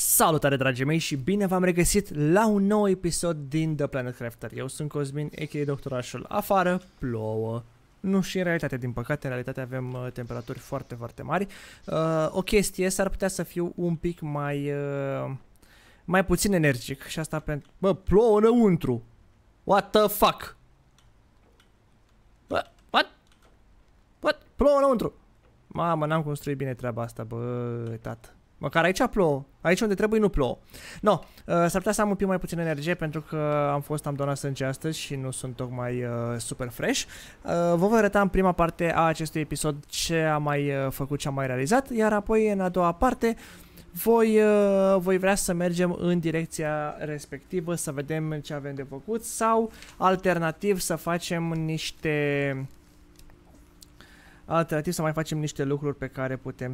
Salutare dragii mei și bine v-am regăsit la un nou episod din The Planet Crafter. Eu sunt Cosmin, a.k.a. Doctorașul. Afară plouă. Nu și în realitate, din păcate, în realitate avem temperaturi foarte, foarte mari. O chestie, s-ar putea să fiu un pic mai puțin energic și asta pentru... Bă, plouă înăuntru! What the fuck? What? Plouă înăuntru! Mamă, n-am construit bine treaba asta, bă, tată. Măcar aici plouă. Aici unde trebuie nu plouă. No, s-ar putea să am un pic mai puțin energie pentru că am donat sânge astăzi și nu sunt tocmai super fresh. Vă voi arăta în prima parte a acestui episod ce am mai făcut, ce am mai realizat, iar apoi în a doua parte voi vrea să mergem în direcția respectivă, să vedem ce avem de făcut sau alternativ să facem niște... Alternativ să mai facem niște lucruri pe care putem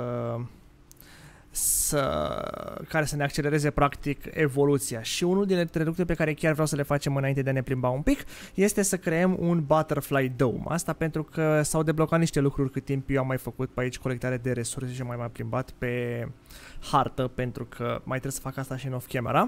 care să ne accelereze practic evoluția. Și unul dintre lucrurile pe care chiar vreau să le facem înainte de a ne plimba un pic este să creăm un Butterfly Dome. Asta pentru că s-au deblocat niște lucruri cât timp eu am mai făcut pe aici colectare de resurse și m-am plimbat pe hartă pentru că mai trebuie să fac asta și în off-camera.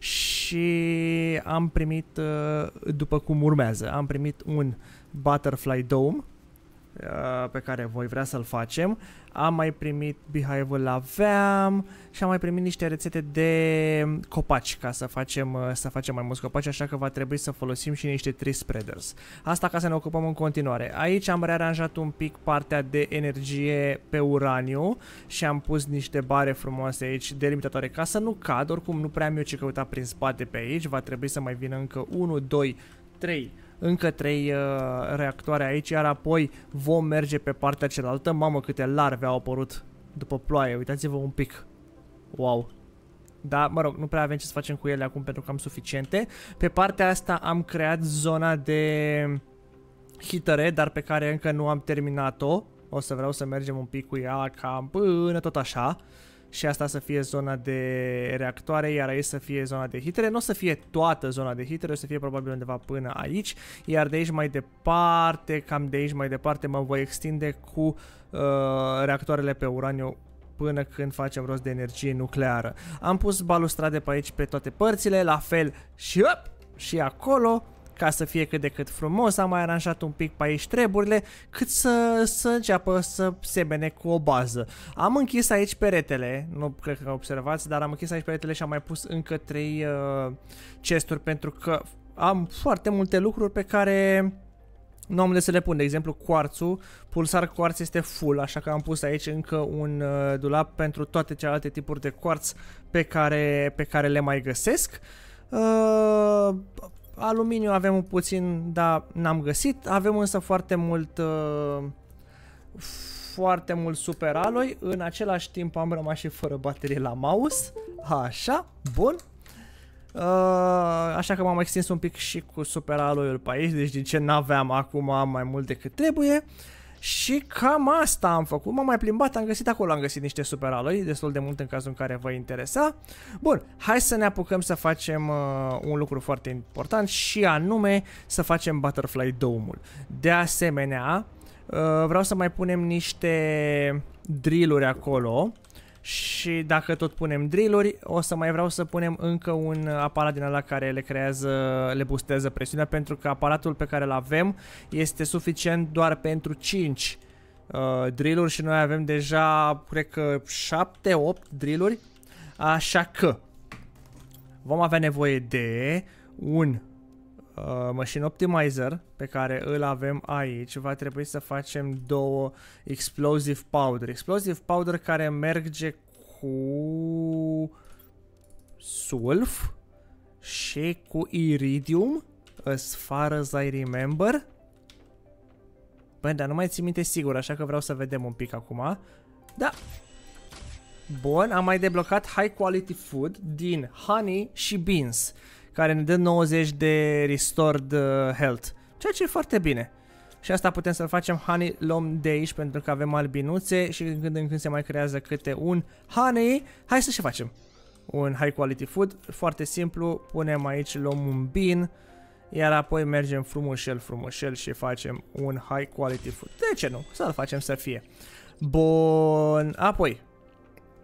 Și am primit, după cum urmează, am primit un Butterfly Dome pe care voi vrea să-l facem. Am mai primit beehive-ul, aveam și am mai primit niște rețete de copaci ca să facem mai mulți copaci, așa că va trebui să folosim și niște tree spreaders. Asta ca să ne ocupăm în continuare. Aici am rearanjat un pic partea de energie pe uraniu și am pus niște bare frumoase aici delimitatoare ca să nu cad. Oricum nu prea am eu ce căuta prin spate pe aici. Va trebui să mai vină încă 1, 2, 3 încă 3 reactoare aici, iar apoi vom merge pe partea cealaltă. Mamă, câte larve au apărut după ploaie, uitați-vă un pic. Wow. Da, mă rog, nu prea avem ce să facem cu ele acum pentru că am suficiente. Pe partea asta am creat zona de hitere, dar pe care încă nu am terminat-o. O să vreau să mergem un pic cu ea cam până tot așa. Și asta să fie zona de reactoare, iar aici să fie zona de hitere. Nu o să fie toată zona de hitere, o să fie probabil undeva până aici. Iar de aici mai departe, cam de aici mai departe, mă voi extinde cu reactoarele pe uraniu până când facem rost de energie nucleară. Am pus balustrade pe aici pe toate părțile, la fel și acolo, ca să fie cât de cât frumos. Am mai aranjat un pic pe aici treburile, cât să înceapă să semene cu o bază. Am închis aici peretele, nu cred că observați, dar am închis aici peretele și am mai pus încă 3 chesturi pentru că am foarte multe lucruri pe care nu am unde să le pun. De exemplu, cuarțul, pulsar cuarț este full, așa că am pus aici încă un dulap pentru toate celelalte tipuri de cuarț pe care le mai găsesc. Aluminiu avem un puțin, dar n-am găsit. Avem însă foarte mult super alloy. În același timp am rămas și fără baterie la mouse. Așa, bun. Așa că m-am extins un pic și cu super alloy-ul pe aici. Deci din ce n-aveam, acum am mai mult decât trebuie. Și cam asta am făcut. M-am mai plimbat, am găsit niște super alloy, destul de mult în cazul în care vă interesa. Bun, hai să ne apucăm să facem un lucru foarte important și anume să facem Butterfly Dome-ul. De asemenea, vreau să mai punem niște drill-uri acolo. Și dacă tot punem drill-uri, o să mai vreau să punem încă un aparat din ăla care le boostează presiunea, pentru că aparatul pe care îl avem este suficient doar pentru 5 drill-uri și noi avem deja, cred că 7-8 drill-uri, așa că vom avea nevoie de un machine optimizer pe care îl avem aici. Va trebui să facem 2 explosive powder care merge cu sulf și cu iridium, as far as I remember. Băi, dar nu mai țin minte sigur, așa că vreau să vedem un pic acum. Da. Bun, am mai deblocat high quality food din honey și beans, care ne dă 90 de restored health, ceea ce e foarte bine. Și asta putem să facem honey, luăm de aici pentru că avem albinuțe și din când în când se mai creează câte un honey. Hai să și facem un high quality food, foarte simplu, punem aici, luăm un bean, iar apoi mergem frumușel și facem un high quality food. De ce nu? Să-l facem să fie. Bun, apoi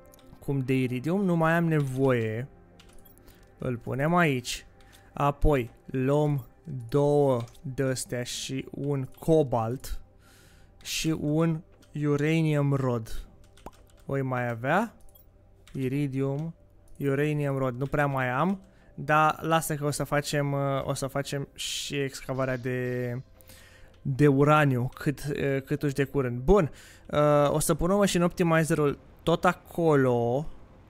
acum de iridium, nu mai am nevoie. Îl punem aici. Apoi luăm 2 de-astea și un cobalt și un uranium rod. Voi mai avea iridium, uranium rod. Nu prea mai am, dar lasă că o să facem și excavarea de uraniu cât uși de curând. Bun. O să punem machine optimizerul tot acolo.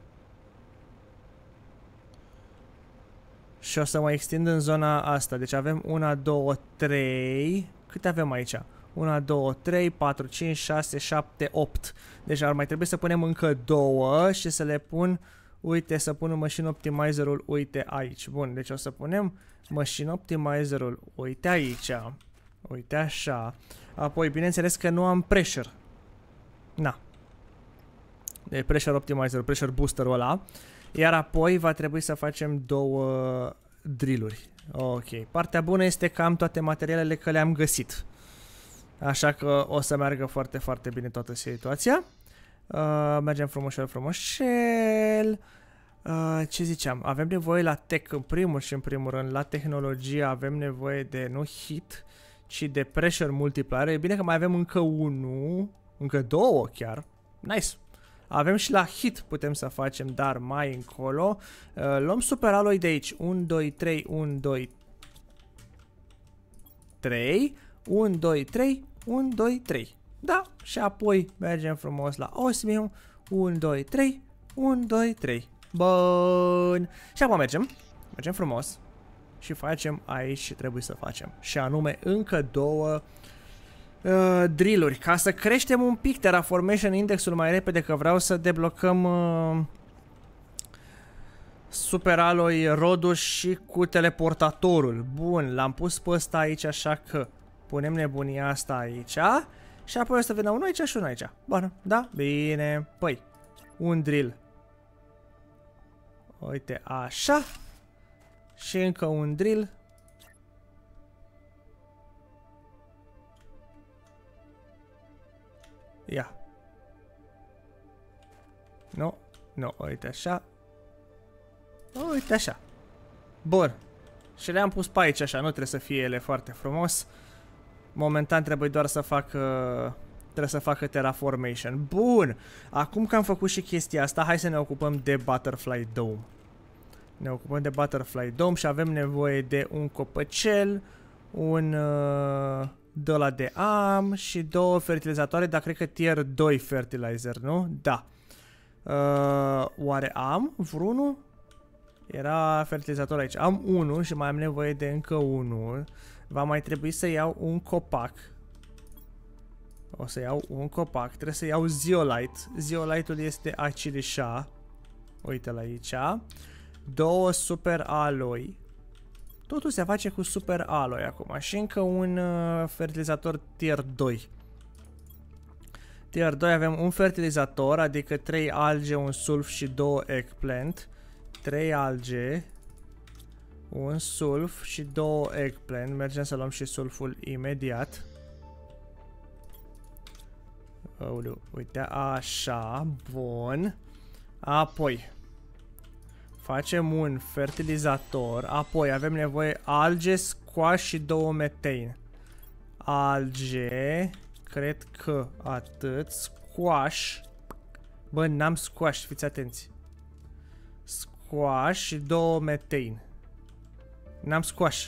Și o să mă extind în zona asta. Deci avem 1, 2, 3. Câte avem aici? 1, 2, 3, 4, 5, 6, 7, 8. Deci ar mai trebui să punem încă 2 și să le pun... Uite, să pun machine optimizerul, uite aici. Bun, deci o să punem machine optimizerul, uite aici. Uite așa. Apoi, bineînțeles că nu am pressure. Na. De pressure optimizer, pressure boosterul ăla. Iar apoi va trebui să facem 2 drill-uri. Ok. Partea bună este că am toate materialele, că le-am găsit. Așa că o să meargă foarte, foarte bine toată situația. Mergem frumușel. Ce ziceam? Avem nevoie la tech în primul și în primul rând. La tehnologie avem nevoie de nu hit, ci de pressure multiplier. E bine că mai avem încă 1, încă 2 chiar. Nice. Avem și la hit putem să facem, dar mai încolo. Luăm super alloy de aici. 1, 2, 3, 1, 2, 3. 1, 2, 3, 1, 2, 3. Da, și apoi mergem frumos la osmium. 1, 2, 3, 1, 2, 3. Bun. Și acum mergem frumos și facem aici și trebuie să facem. Și anume încă 2 drill-uri, ca să creștem un pic Terraformation Index-ul mai repede, că vreau să deblocăm super alloy rodul și cu teleportatorul. Bun, l-am pus pe ăsta aici, așa că punem nebunia asta aici și apoi o să vină unul aici și unul aici. Bun, da? Bine. Păi, un drill. Uite, așa. Și încă un drill. Ia. Nu, nu, uite așa. Uite așa. Bun. Și le-am pus pe aici așa, nu trebuie să fie ele foarte frumos. Momentan trebuie doar să facă terraformation. Bun. Acum că am făcut și chestia asta, hai să ne ocupăm de Butterfly Dome. Ne ocupăm de Butterfly Dome și avem nevoie de un copăcel, un de ăla de am și 2 fertilizatoare, dar cred că tier 2 fertilizer, nu? Da. Oare am vreunul? Era fertilizator aici. Am 1 și mai am nevoie de încă 1. Va mai trebui să iau un copac. O să iau un copac. Trebuie să iau zeolite. Zeolite-ul este acilișa. Uite-l aici. 2 super alloy. Totul se face cu super alloy acum. Și încă un fertilizator tier 2. Tier 2 avem un fertilizator, adică 3 alge, un sulf și 2 eggplant. 3 alge, un sulf și 2 eggplant. Mergem să luăm și sulful imediat. Uite, așa, bun. Apoi facem un fertilizator. Apoi avem nevoie alge, squash și 2 methane. Alge, cred că atât. Squash. Bă, n-am squash, fiți atenți. Squash și 2 methane. N-am squash.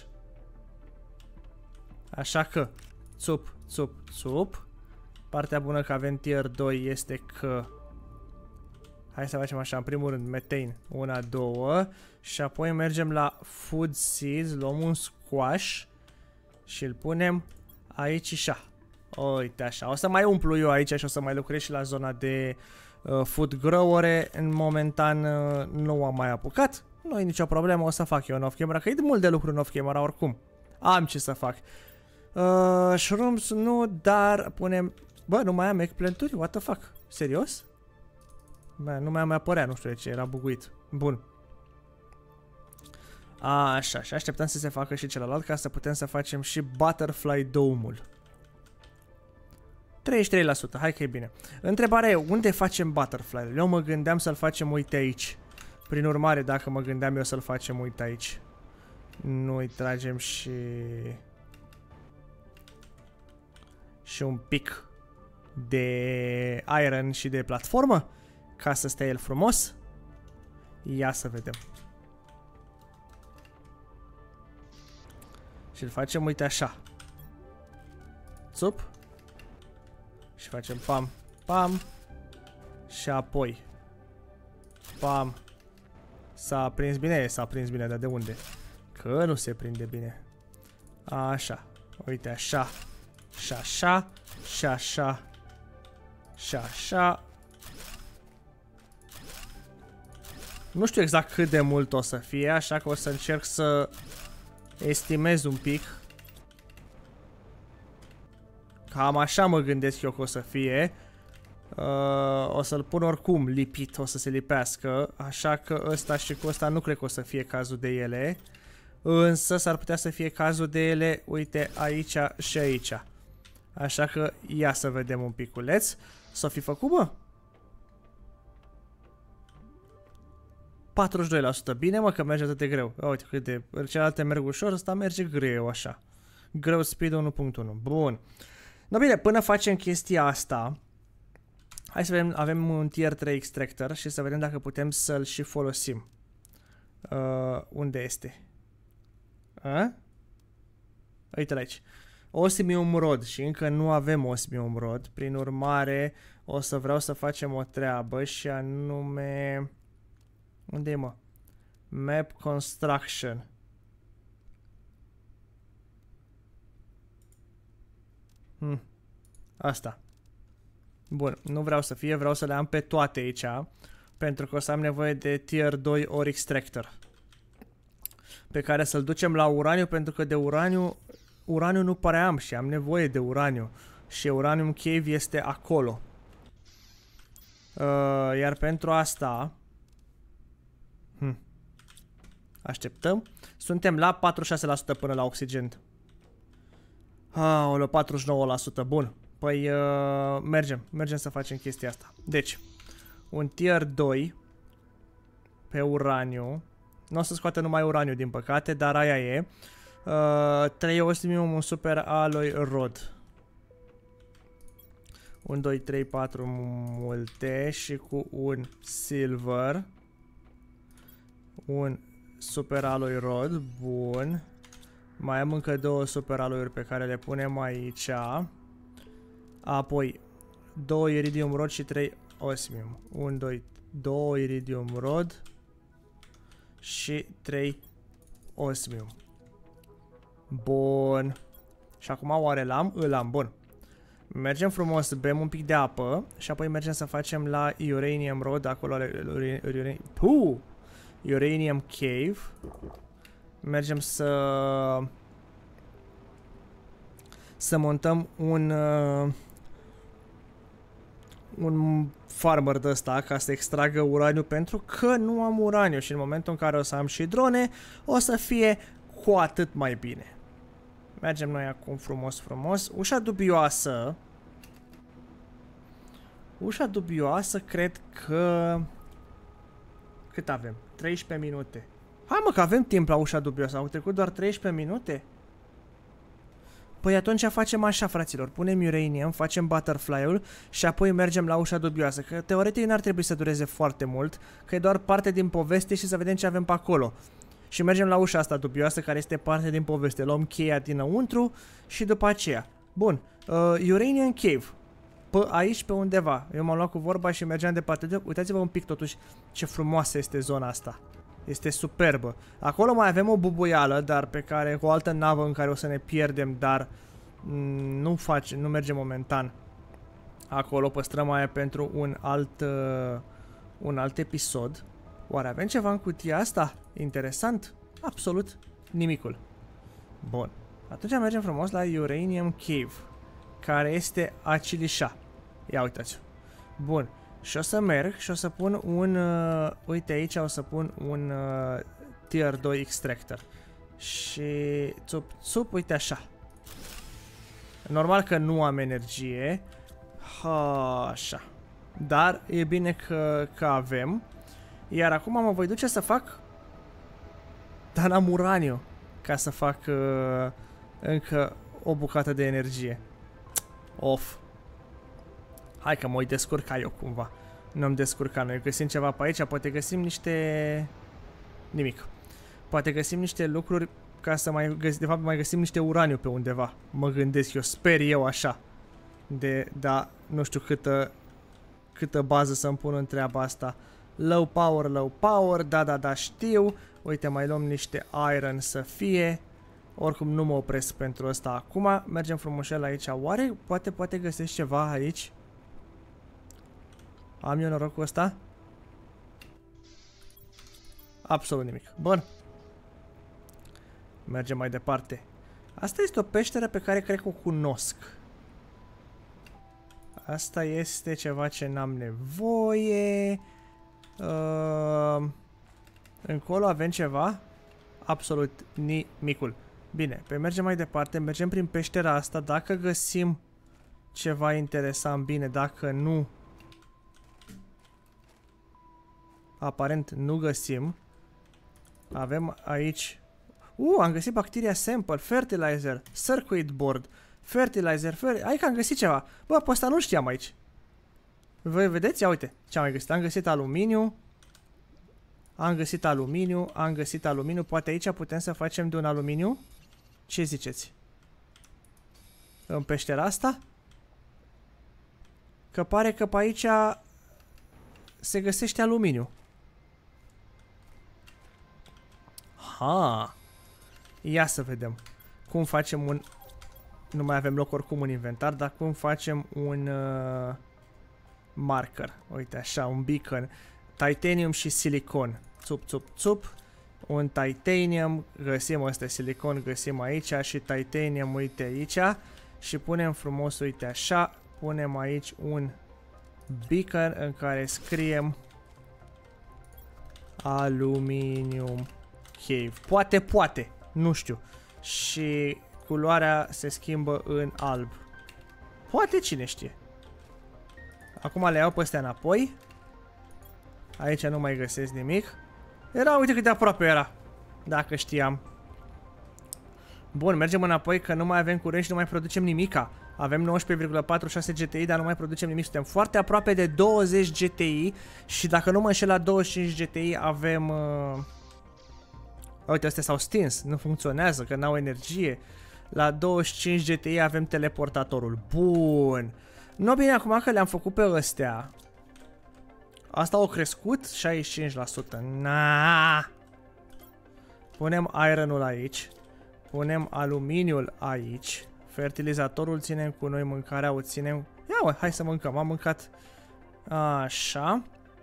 Așa că țup, țup, țup. Partea bună că avem tier 2 este că hai să facem așa, în primul rând methane 1, 2 și apoi mergem la food seeds, luăm un squash și îl punem aici așa. Uite așa, o să mai umplu eu aici și o să mai lucrez și la zona de food growere. În momentan nu am mai apucat, nu e nicio problemă, o să fac eu în off-camera, că e mult de lucru în off-camera oricum. Am ce să fac. Shrooms nu, dar punem... Bă, nu mai am eggplant-uri? What the fuck? Serios? Bă, nu mai am apărea, nu știu de ce, era buguit. Bun. Așa, și așteptăm să se facă și celălalt ca să putem să facem și Butterfly Dome-ul. 33%, hai că e bine. Întrebarea e, unde facem butterfly-ul? Eu mă gândeam să-l facem, uite aici. Prin urmare, dacă mă gândeam eu să-l facem, uite aici. Nu-i tragem și un pic de iron și de platformă, ca să stea el frumos. Ia să vedem. Și îl facem, uite așa. Țup. Și facem pam, pam. Și apoi pam. S-a prins bine? S-a prins bine, dar de unde? Că nu se prinde bine. Așa. Uite așa. Și așa. Și așa. Și așa. Nu știu exact cât de mult o să fie, așa că o să încerc să estimez un pic. Cam așa mă gândesc eu că o să fie. O să-l pun oricum lipit, o să se lipească. Așa că ăsta și cu ăsta nu cred că o să fie cazul de ele. Însă s-ar putea să fie cazul de ele, uite, aici și aici. Așa că ia să vedem un piculeț. S-o fi făcut, bă? 42%. Bine, mă, că merge atât de greu. Uite cât de... Celelalte merg ușor, ăsta merge greu, așa. Greu speed 1.1. Bun. No, bine, până facem chestia asta, hai să vedem, avem un tier 3 extractor și să vedem dacă putem să-l și folosim. Unde este? Uite-l aici. Osmium Rod și încă nu avem Osmium Rod. Prin urmare, o să vreau să facem o treabă și anume... Unde e, mă? Map Construction. Asta. Bun, nu vreau să fie, vreau să le am pe toate aici, pentru că o să am nevoie de tier 2 ori extractor, pe care să-l ducem la uraniu, pentru că de uraniu nu pare am și am nevoie de uraniu. Și Uranium Cave este acolo. Iar pentru asta... Așteptăm. Suntem la 46% până la oxigen. Aoleu, 49%. Bun. Păi mergem să facem chestia asta. Deci, un tier 2 pe uraniu. Nu o să scoată numai uraniu, din păcate, dar aia e. 3 osmium, un super alloy rod. 1, 2, 3, 4 multe și cu un silver. Un super alloy rod. Bun. Mai am încă 2 super alloy-uri pe care le punem aici. Apoi 2 iridium rod și 3 osmium. 1, 2 iridium rod și 3 osmium. Bun. Și acum oare l-am? Îl am. Bun. Mergem frumos, bem un pic de apă și apoi mergem să facem la Uranium Rod, acolo Uranium Cave. Mergem să montăm un farmer de ăsta ca să extragă uraniu, pentru că nu am uraniu și în momentul în care o să am și drone, o să fie cu atât mai bine. Mergem noi acum frumos, frumos. Ușa dubioasă. Ușa dubioasă, cred că... Cât avem? 13 minute. Hai, mă, că avem timp la ușa dubioasă. Au trecut doar 13 minute? Păi atunci facem așa, fraților. Punem uranium, facem butterfly-ul și apoi mergem la ușa dubioasă. Că teoretic n-ar trebui să dureze foarte mult, că e doar parte din poveste și să vedem ce avem pe acolo. Și mergem la ușa asta dubioasă, care este parte din poveste. Luăm cheia dinăuntru și după aceea. Bun. Uranium Cave. Aici pe undeva. Eu m-am luat cu vorba și mergeam departe. Uitați-vă un pic totuși ce frumoasă este zona asta. Este superbă. Acolo mai avem o bubuială, dar pe care, cu o altă navă în care o să ne pierdem, dar nu merge momentan. Acolo păstrăm aia pentru un alt episod. Oare avem ceva în cutia asta? Interesant? Absolut nimicul. Bun. Atunci mergem frumos la Uranium Cave, care este acilișa. Ia uitați-o. Bun. Și o să merg și o să pun un... uite aici o să pun un tier 2 extractor. Și... țup, țup, uite așa. Normal că nu am energie, Așa. Dar e bine că avem. Iar acum mă voi duce să fac... Dar n-am uraniu ca să fac încă o bucată de energie. Of. Hai că mă voi descurca eu cumva. Nu-mi descurca noi. Găsim ceva pe aici. Poate găsim niște... Nimic. Poate găsim niște lucruri ca să mai găsim... De fapt mai găsim niște uraniu pe undeva. Mă gândesc eu. Sper eu așa. Da, nu știu câtă bază să-mi pun în treaba asta. Low power, da, știu. Uite, mai luăm niște iron să fie. Oricum nu mă opresc pentru asta acum. Mergem frumușel aici. Oare poate găsesc ceva aici? Am eu norocul ăsta? Absolut nimic. Bun. Mergem mai departe. Asta este o peșteră pe care cred că o cunosc. Asta este ceva ce n-am nevoie. Încolo avem ceva? Absolut nimicul. Bine, pe mergem mai departe. Mergem prin peștera asta. Dacă găsim ceva interesant, bine. Dacă nu... Aparent nu găsim. Avem aici... am găsit bacteria sample, fertilizer, circuit board, fertilizer, hai că am găsit ceva. Bă, pe ăsta nu știam aici. Voi vedeți? Ia uite ce am mai găsit. Am găsit aluminiu. Am găsit aluminiu. Poate aici putem să facem de un aluminiu? Ce ziceți? În peștera asta? Că pare că pe aici se găsește aluminiu. Ha! Ia să vedem. Cum facem un... Nu mai avem loc oricum în inventar, dar cum facem un marker. Uite așa, un beacon. Titanium și silicon. Țup. Un titanium, găsim ăsta silicon, găsim aici și titanium, uite aici. Și punem frumos, uite așa, punem aici un beacon în care scriem aluminium cave. Poate, nu știu. Și culoarea se schimbă în alb. Poate, cine știe. Acum le iau pe astea înapoi. Aici nu mai găsesc nimic. Uite cât de aproape era. Dacă știam. Bun, mergem înapoi că nu mai avem curent și nu mai producem nimica. Avem 19,46 GTI, dar nu mai producem nimic. Suntem foarte aproape de 20 GTI. Și dacă nu mă înșel, la 25 GTI avem... Uite, astea s-au stins. Nu funcționează, că n-au energie. La 25 GTI avem teleportatorul. Bun. Nu bine, acum că le-am făcut pe astea. Asta a crescut 65%. Na. Punem ironul aici. Punem aluminiul aici. Fertilizatorul ținem cu noi, mâncarea o ținem. Ia mă, hai să mâncăm. Am mâncat. Așa.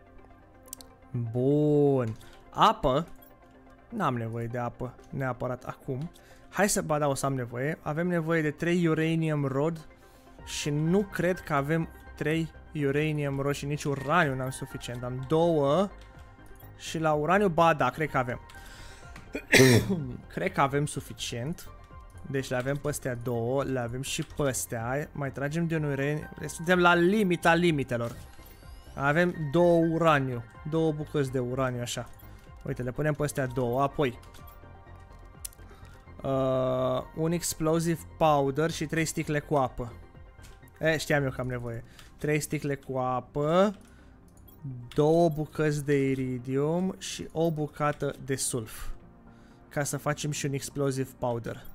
Bun. Apă. N-am nevoie de apă neapărat acum. Hai să... Ba da, o să am nevoie. Avem nevoie de 3 uranium rod. Și nu cred că avem 3 uranium rod și nici uraniu n-am suficient. Am 2. Și la uraniu, ba da, cred că avem. Cred că avem suficient. Deci le avem pe astea 2. Le avem și pe astea. Mai tragem de un uraniu. Suntem la limita limitelor. Avem 2 uraniu. 2 bucăți de uraniu așa. Uite, le punem pe astea 2. Apoi un explosive powder și 3 sticle cu apă. Știam eu că am nevoie. 3 sticle cu apă, 2 bucăți de iridium și o bucată de sulf. Ca să facem și un explosive powder.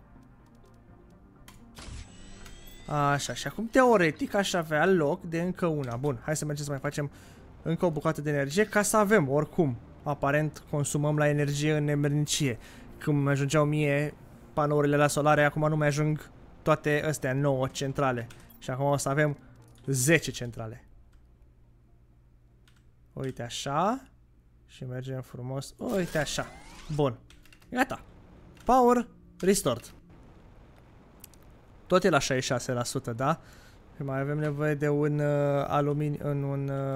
Așa, și acum teoretic aș avea loc de încă una. Bun, hai să mergem să mai facem încă o bucată de energie ca să avem, oricum. Aparent consumăm la energie în nemernicie. Când mi ajungeau mie panourile la solare, acum nu mai ajung toate astea 9 centrale. Și acum o să avem 10 centrale. Uite așa. Și mergem frumos. Uite așa. Bun. Gata. Power restored. Tot e la 66%, da? Și mai avem nevoie de un aluminiu,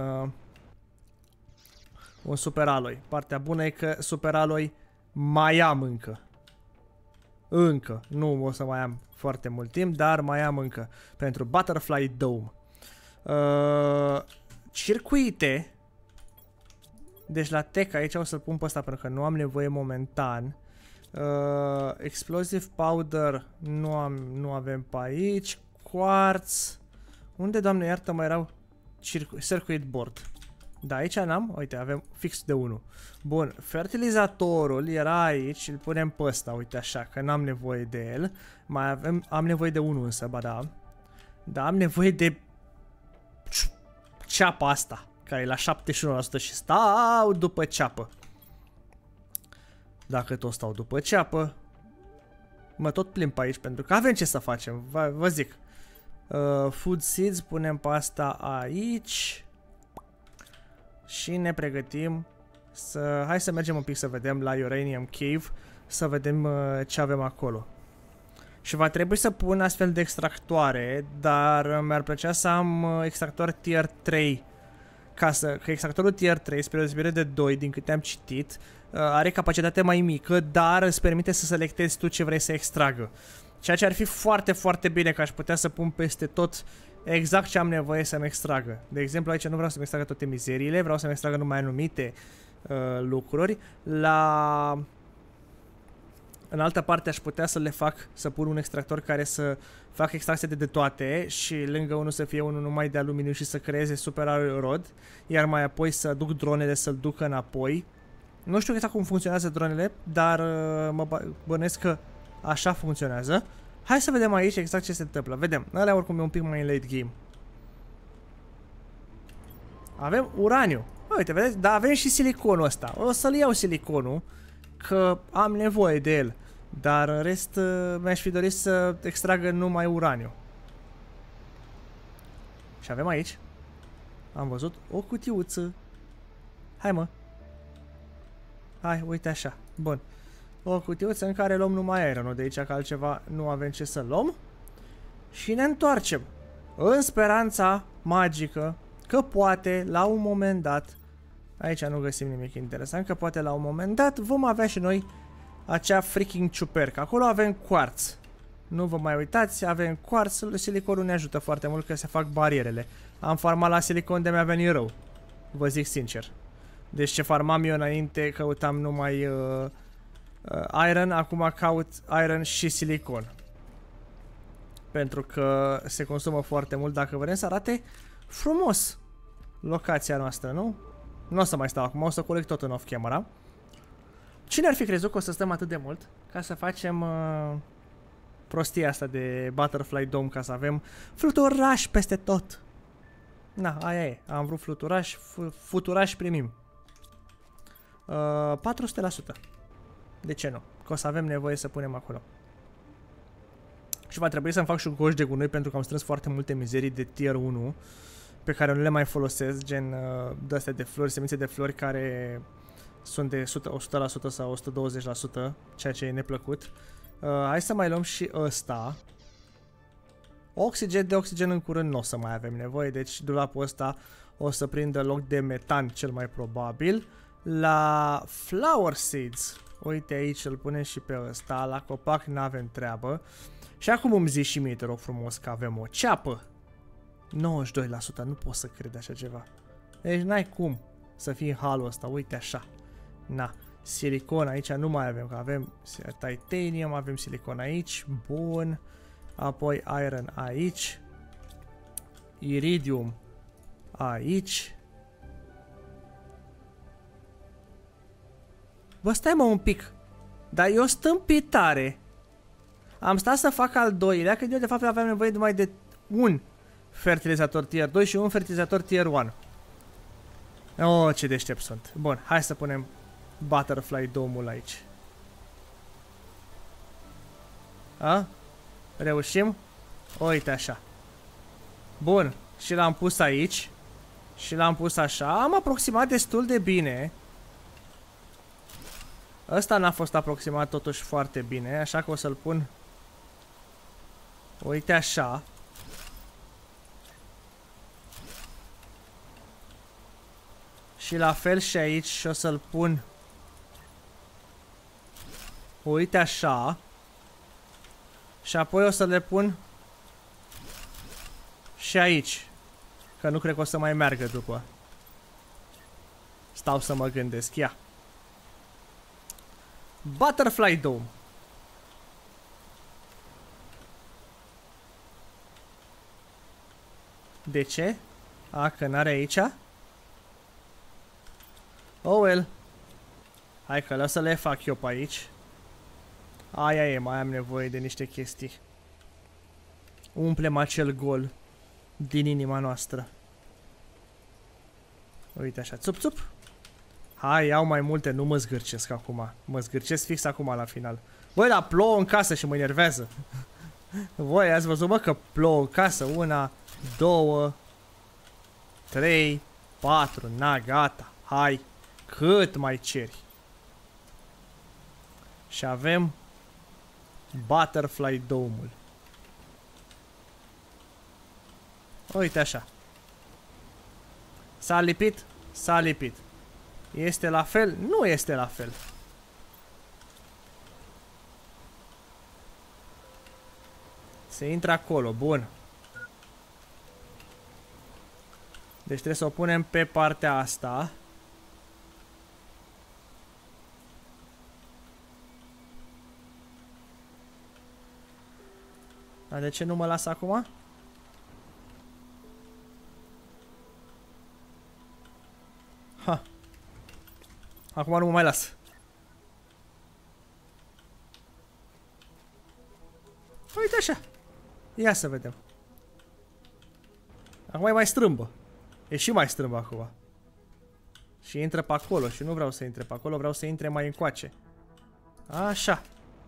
un super alloy. Partea bună e că super alloy mai am încă. Nu o să mai am foarte mult timp, dar mai am încă. Pentru Butterfly Dome. Circuite. Deci la tech aici o să-l pun pe ăsta pentru că nu am nevoie momentan. Explosive powder nu avem pe aici. Quartz. Unde, Doamne iartă, mai erau circuit board? Da, aici n-am. Uite, avem fix de 1. Bun, fertilizatorul era aici, îl punem pe ăsta, uite așa, că n-am nevoie de el. Am nevoie de 1 însă, ba da. Da, am nevoie de ceapa asta, care e la 71% și stau după ceapă. Dacă tot stau după ceapă, mă tot plimb pe aici, pentru că avem ce să facem, vă zic. Food seeds, punem pe asta aici. Și ne pregătim să... Hai să mergem un pic să vedem la Uranium Cave, să vedem ce avem acolo. Și va trebui să pun astfel de extractoare, dar mi-ar plăcea să am extractor tier 3. Că extractorul tier 3, spre deosebire de 2, din câte am citit, are capacitate mai mică, dar îți permite să selectezi tu ce vrei să extragă. Ceea ce ar fi foarte, foarte bine, că aș putea să pun peste tot exact ce am nevoie să-mi extragă. De exemplu, aici nu vreau să-mi extragă toate mizeriile, vreau să-mi extragă numai anumite lucruri. În altă parte aș putea să le fac, să pun un extractor care să facă extracție de toate și lângă unul să fie unul numai de aluminiu și să creeze super iron rod, iar mai apoi să duc dronele să-l ducă înapoi. Nu știu exact cum funcționează dronele, dar mă bănesc că așa funcționează. Hai să vedem aici exact ce se întâmplă. Vedem, ăla oricum e un pic mai în late game. Avem uraniu. Uite, vedeți? Dar avem și siliconul ăsta. O să-l iau siliconul, că am nevoie de el. Dar în rest mi-aș fi dorit să extragă numai uraniu. Și avem aici, am văzut o cutiuță. Hai, mă. Hai, uite așa. Bun. O cutiuță în care luăm numai ironul de aici, că altceva nu avem ce să luăm. Și ne întoarcem. În speranța magică că poate, la un moment dat, aici nu găsim nimic interesant, că poate la un moment dat vom avea și noi acea freaking ciupercă. Acolo avem quartz. Nu vă mai uitați, avem quartz, siliconul ne ajută foarte mult că se fac barierele. Am farmat la silicon de mi-a venit rău. Vă zic sincer. Deci ce farmam eu înainte, căutam numai iron, acum caut iron și silicon. Pentru că se consumă foarte mult dacă vrem să arate frumos locația noastră, nu? Nu o să mai stau acum, o să colect tot în off-camera. Cine ar fi crezut că o să stăm atât de mult ca să facem prostia asta de Butterfly Dome, ca să avem fluturaș peste tot? Na, aia e, am vrut fluturaș, futuraș primim. 400%. De ce nu? Că o să avem nevoie să punem acolo. Și va trebui să-mi fac și un coș de gunoi pentru că am strâns foarte multe mizerii de tier 1 pe care nu le mai folosesc, gen de-astea de flori, semințe de flori care sunt de 100% sau 120%, ceea ce e neplăcut. Hai să mai luăm și ăsta. Oxigen, de oxigen în curând nu o să mai avem nevoie, deci dulapul ăsta o să prindă loc de metan cel mai probabil. La flower seeds, uite aici îl punem și pe ăsta, la copac n-avem treabă. Și acum îmi zici și mie, te rog frumos, că avem o ceapă. 92%, nu pot să cred așa ceva. Deci n-ai cum să fie în halul ăsta, uite așa. Na, silicon aici nu mai avem, că avem titanium, avem silicon aici, bun. Apoi iron aici. Iridium aici. Bă, stai mă un pic. Dar eu stâmpitare. Am stat să fac al doilea, că eu de fapt aveam nevoie numai de un fertilizator tier 2 și un fertilizator tier 1. Oh, ce deștept sunt. Bun, hai să punem Butterfly Dome-ul aici. A? Reușim? Uite așa. Bun, și l-am pus aici. Și l-am pus așa. Am aproximat destul de bine. Ăsta n-a fost aproximat totuși foarte bine, așa că o să-l pun. Uite așa. Și la fel și aici și o să-l pun. Uite așa. Și apoi o să le pun și aici. Că nu cred că o să mai meargă după. Stau să mă gândesc, ia. Butterfly Dome. De ce? A, că n-are aici? Oh well. Hai că lasă le fac eu pe aici. Aia e, mai am nevoie de niște chestii. Umplem acel gol din inima noastră. Uite așa, țup, țup. Hai, iau mai multe, nu mă zgârcesc acum. Mă zgârcesc fix acum la final. Băi, dar plouă în casă și mă enervează. Voi ați văzut, bă, că plouă în casă? 1, 2, 3, 4, na, gata. Hai, cât mai ceri? Și avem Butterfly Dome-ul. Uite așa. S-a lipit? S-a lipit. Este la fel? Nu este la fel. Se intră acolo, bun. Deci trebuie să o punem pe partea asta. Dar de ce nu mă lasă acum? Ha. Acum nu mă mai las. Uite așa. Ia să vedem. Acum e mai strâmbă. E și mai strâmbă acum. Și intră pe acolo. Și nu vreau să intre pe acolo. Vreau să intre mai încoace. Așa.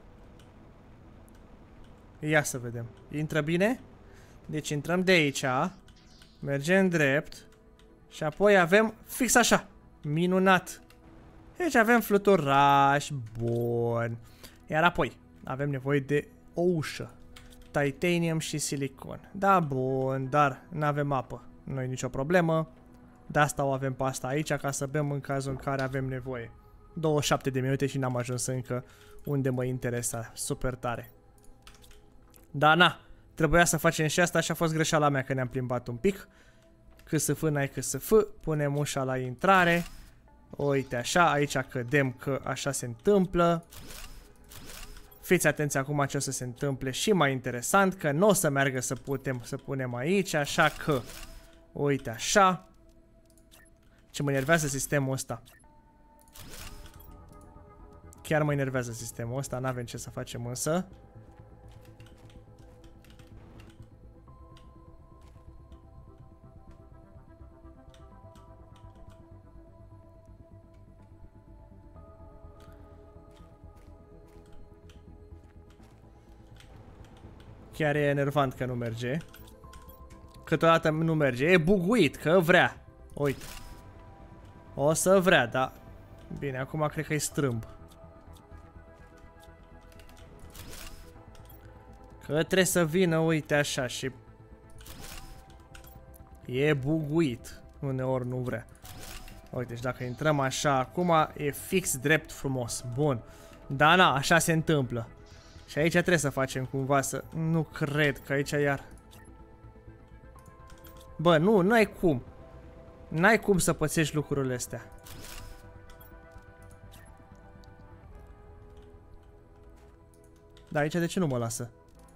Ia să vedem. Intră bine? Deci intrăm de aici. Mergem drept. Și apoi avem fix așa. Minunat. Deci avem fluturaș. Bun. Iar apoi avem nevoie de o ușă. Titanium și silicon. Da, bun, dar nu avem apă. Nu e nicio problemă. De asta o avem pe asta aici, ca să bem în cazul în care avem nevoie. 27 de minute și n-am ajuns încă unde mă interesa. Super tare. Da, na. Trebuia să facem și asta și a fost greșeala mea că ne-am plimbat un pic. CSF, n-ai CSF. Punem ușa la intrare. Uite așa, aici cădem că așa se întâmplă. Fiți atenți acum ce o să se întâmple și mai interesant, că nu o să meargă să punem aici, așa că, uite așa. Ce mă enervează sistemul ăsta. Chiar mă enervează sistemul ăsta, n-avem ce să facem însă. Chiar e enervant că nu merge. Câteodată nu merge. E buguit, că vrea. Uite. O să vrea, da. Bine, acum cred că e strâmb. Că trebuie să vină, uite așa și... E buguit. Uneori nu vrea. Uite, deci dacă intrăm așa acum, e fix drept frumos. Bun. Da, na, așa se întâmplă. Și aici trebuie să facem cumva să... Nu cred că aici iar... Bă, nu, n-ai cum. N-ai cum să pățești lucrurile astea. Da, aici de ce nu mă lasă?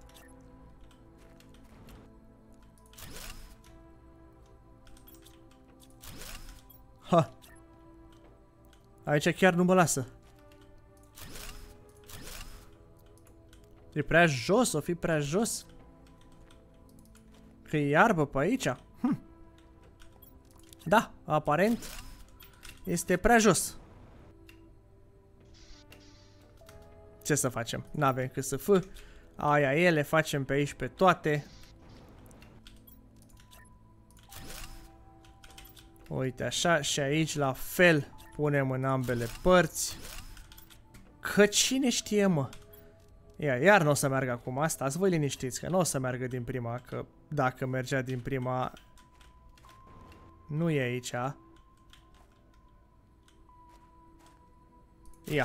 Ha! Aici chiar nu mă lasă. E prea jos, o fi prea jos. Că e iarbă pe aici. Da, aparent este prea jos. Ce să facem? N-avem cât să fă. Aia e, le facem pe aici pe toate. Uite așa, și aici la fel punem în ambele părți. Că cine știe, mă? Iar nu o să meargă acum asta, ați voi liniștiți că nu o să meargă din prima, că dacă mergea din prima nu e aici. Ia.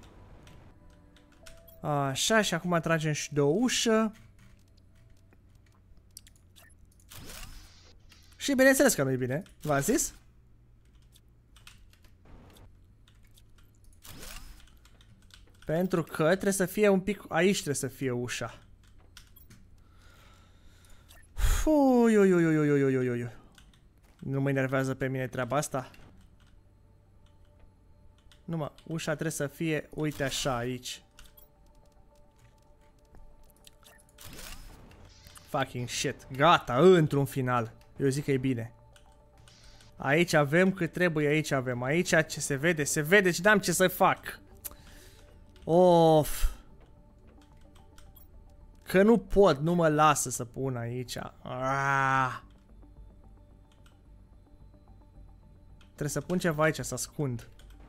Așa, și acum tragem și de o ușă. Și bineînțeles că nu-i bine, v-am zis? Pentru că trebuie să fie un pic... Aici trebuie să fie ușa. Ui. Nu mă enervează pe mine treaba asta. Numai, ușa trebuie să fie, uite așa, aici. Fucking shit. Gata, într-un final. Eu zic că e bine. Aici avem cât trebuie, aici avem. Aici ce se vede, se vede și n-am ce să fac. Of. Că nu pot, nu mă lasă să pun aici. Trebuie să pun ceva aici, să ascund.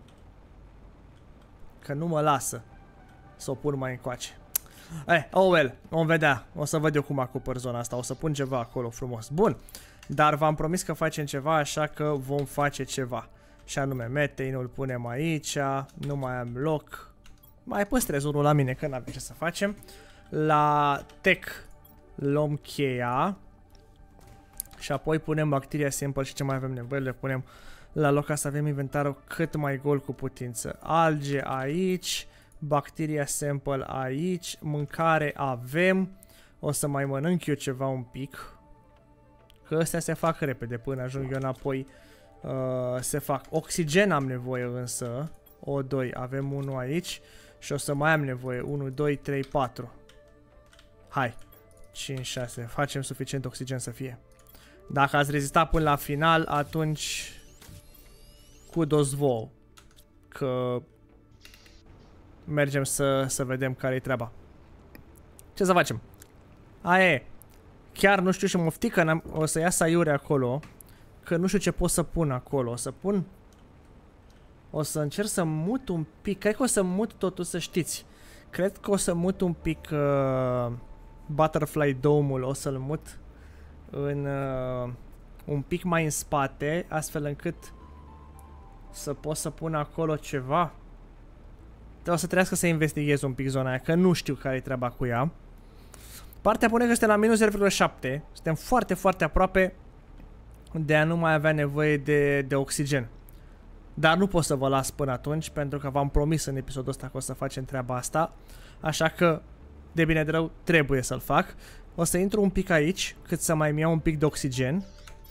Că nu mă lasă să o pun mai încoace. Oh well, vom vedea. O să văd eu cum acopăr zona asta. O să pun ceva acolo frumos. Bun. Dar v-am promis că facem ceva, așa că vom face ceva. Și anume, methane-ul punem aici. Nu mai am loc. Mai păstrez unul la mine, că n-avem ce să facem. La tech luăm cheia. Și apoi punem bacteria sample și ce mai avem nevoie. Le punem la loc ca să avem inventarul cât mai gol cu putință. Alge aici. Bacteria sample aici. Mâncare avem. O să mai mănânc eu ceva un pic. Că astea se fac repede până ajung eu înapoi. Se fac. Oxigen am nevoie însă. O2. Avem unul aici. Și o să mai am nevoie. 1, 2, 3, 4. Hai. 5, 6. Facem suficient oxigen să fie. Dacă ați rezistat până la final, atunci kudos vouă. Că mergem să vedem care e treaba. Ce să facem? Aia e. Chiar nu știu și moftică, o să iasă aiure acolo. Că nu știu ce pot să pun acolo. O să pun... O să încerc să mut un pic. Cred că o să mut totul, să știți. Cred că o să mut un pic Butterfly Dome-ul. O să-l mut în un pic mai în spate, astfel încât să pot să pun acolo ceva. O să trebuiască să investighez un pic zona aia, că nu știu care e treaba cu ea. Partea pune că suntem la minus 0,7. Suntem foarte, foarte aproape de a nu mai avea nevoie de oxigen. Dar nu pot să vă las până atunci, pentru că v-am promis în episodul ăsta că o să facem treaba asta. Așa că, de bine de rău, trebuie să-l fac. O să intru un pic aici, cât să mai iau un pic de oxigen.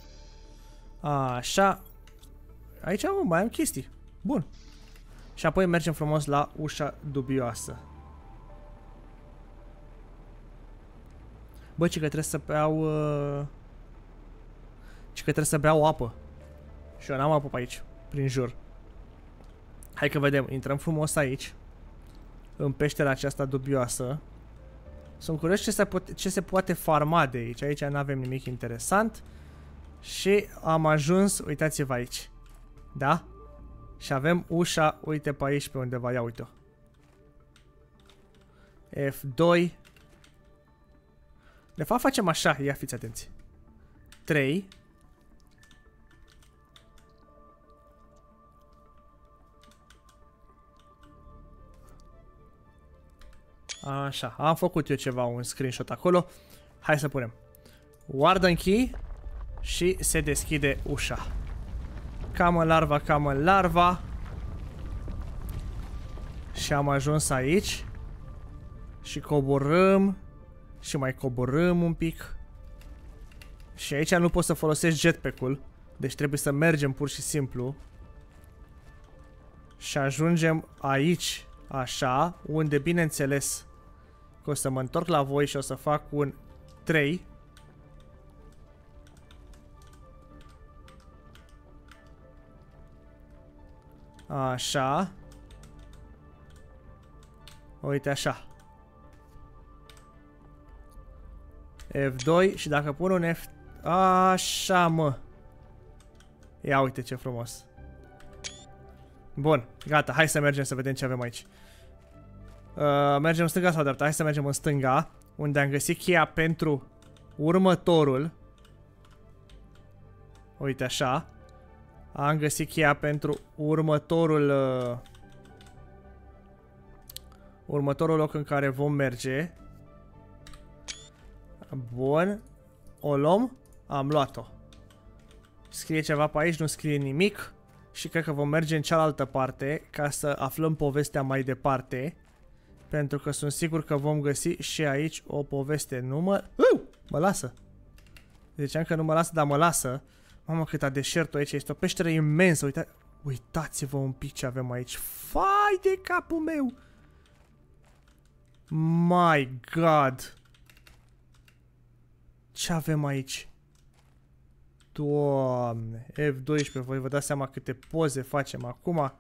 Așa. Aici mai am chestii. Bun. Și apoi mergem frumos la ușa dubioasă. Bă, ci că trebuie să beau... ci că trebuie să beau apă. Și eu n-am apă pe aici, prin jur. Hai că vedem, intrăm frumos aici. În peștera aceasta dubioasă. Sunt curios ce se poate farma de aici. Aici nu avem nimic interesant. Și am ajuns, uitați-vă aici. Da? Și avem ușa, uite pe aici pe undeva, ia uite-o. F2. De fapt facem așa, ia fiți atenți. 3. Așa, am făcut eu ceva, un screenshot acolo. Hai să punem Warden Key și se deschide ușa. Cam în larva, cam în larva. Și am ajuns aici. Și coborâm. Și mai coborâm un pic. Și aici nu pot să folosesc jetpack-ul. Deci trebuie să mergem pur și simplu. Și ajungem aici, așa, unde bineînțeles că o să mă întorc la voi și o să fac un 3. Așa. Uite așa. F2 și dacă pun un F... Așa, mă. Ia uite ce frumos. Bun, gata, hai să mergem să vedem ce avem aici. Mergem în stânga sau dreapta? Hai să mergem în stânga, unde am găsit cheia pentru următorul. Uite așa. Am găsit cheia pentru următorul următorul loc în care vom merge. Bun. O luăm? Am luat-o. Scrie ceva pe aici, nu scrie nimic. Și cred că vom merge în cealaltă parte ca să aflăm povestea mai departe. Pentru că sunt sigur că vom găsi și aici o poveste. Nu mă... mă lasă. Ziceam că nu mă lasă, dar mă lasă. Mamă, cât deșertul aici. Este o peșteră imensă. Uitați-vă un pic ce avem aici. Fai de capul meu! My God! Ce avem aici? Doamne! F12, voi vă dați seama câte poze facem acum.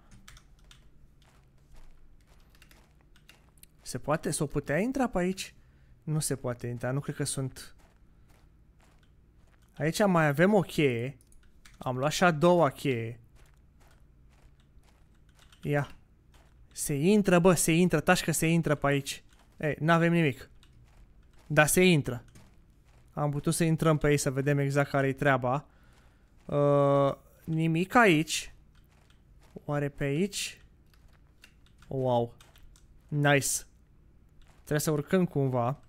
Se poate? S-o putea intra pe aici? Nu se poate intra, nu cred că sunt... Aici mai avem o cheie. Am luat și a doua cheie. Ia. Se intră, bă, se intră, taci că se intră pe aici. Ei, n-avem nimic. Dar se intră. Am putut să intrăm pe ei să vedem exact care-i treaba. Nimic aici. Oare pe aici? Wow. Nice. Trebuie să urcăm cumva.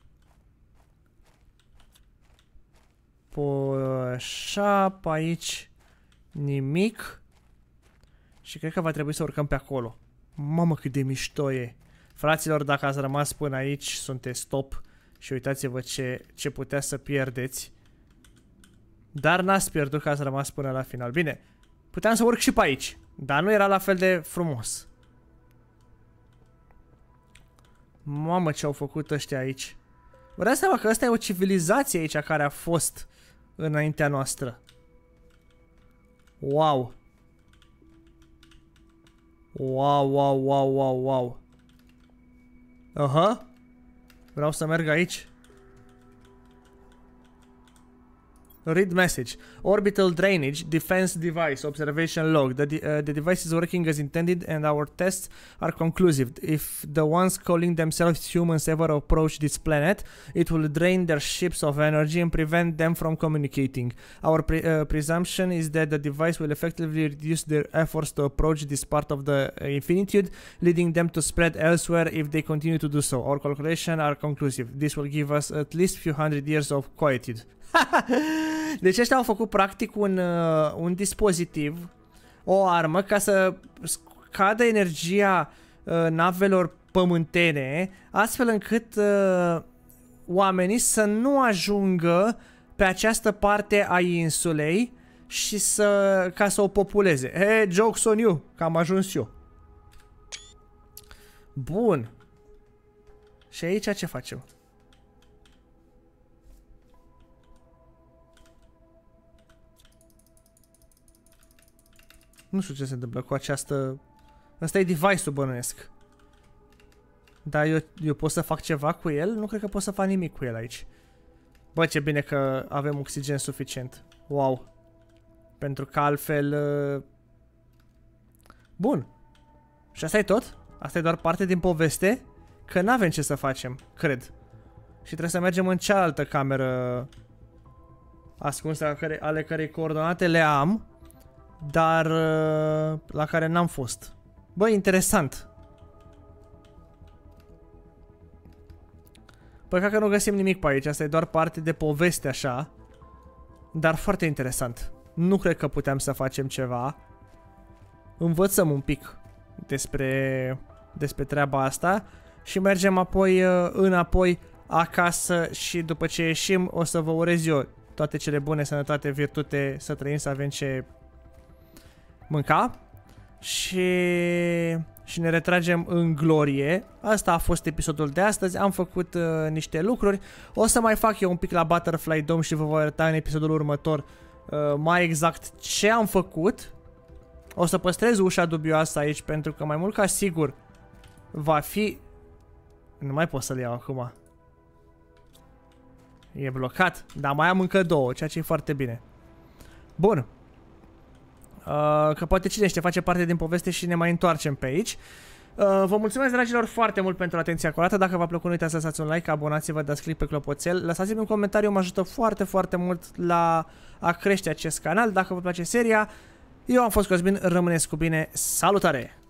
Așa, pe aici nimic. Și cred că va trebui să urcăm pe acolo. Mamă, cât de mișto e. Fraților, dacă ați rămas până aici, sunteți top. Și uitați-vă ce putea să pierdeți. Dar n-ați pierdut că ați rămas până la final. Bine, puteam să urc și pe aici, dar nu era la fel de frumos. Mamă, ce au făcut ăștia aici. Vă dați seama că asta e o civilizație aici care a fost înaintea noastră. Wow. Wow, wow, wow, wow, wow. Aha. Vreau să merg aici. Read message. Orbital drainage defense device observation log. The device is working as intended and our tests are conclusive. If the ones calling themselves humans ever approach this planet, it will drain their ships of energy and prevent them from communicating. Our presumption is that the device will effectively reduce their efforts to approach this part of the infinitude, leading them to spread elsewhere if they continue to do so. Our calculations are conclusive. This will give us at least few hundred years of quietude. Deci ăștia au făcut practic un dispozitiv, o armă, ca să scadă energia navelor pământene, astfel încât oamenii să nu ajungă pe această parte a insulei și ca să o populeze. Hey, jokes on you, că am ajuns eu. Bun. Și aici ce facem? Nu știu ce se întâmplă cu această... Ăsta e device-ul, bănuiesc. Dar eu pot să fac ceva cu el? Nu cred că pot să fac nimic cu el aici. Bă, ce bine că avem oxigen suficient. Wow. Pentru că altfel... Bun. Și asta e tot? Asta e doar parte din poveste? Că n-avem ce să facem, cred. Și trebuie să mergem în cealaltă cameră ascunsă, ale cărei coordonate le am, dar la care n-am fost. Bă, interesant. Păcat că nu găsim nimic pe aici. Asta e doar parte de poveste așa. Dar foarte interesant. Nu cred că puteam să facem ceva. Învățăm un pic despre treaba asta. Și mergem apoi înapoi acasă. Și după ce ieșim o să vă urez eu toate cele bune, sănătate, virtute, să trăim, să avem ce mânca. Și ne retragem în glorie. Asta a fost episodul de astăzi. Am făcut niște lucruri. O să mai fac eu un pic la Butterfly Dome și vă voi arăta în episodul următor mai exact ce am făcut. O să păstrez ușa dubioasă aici pentru că mai mult ca sigur va fi... Nu mai pot să-l iau acum. E blocat. Dar mai am încă două, ceea ce e foarte bine. Bun. Că poate cine știe, face parte din poveste și ne mai întoarcem pe aici. Vă mulțumesc, dragilor, foarte mult pentru atenția acordată. Dacă v-a plăcut, nu uitați să lăsați un like, abonați-vă, dați click pe clopoțel. Lăsați-mi un comentariu, mă ajută foarte, foarte mult la a crește acest canal. Dacă vă place seria, eu am fost Cosmin, rămâneți cu bine, salutare!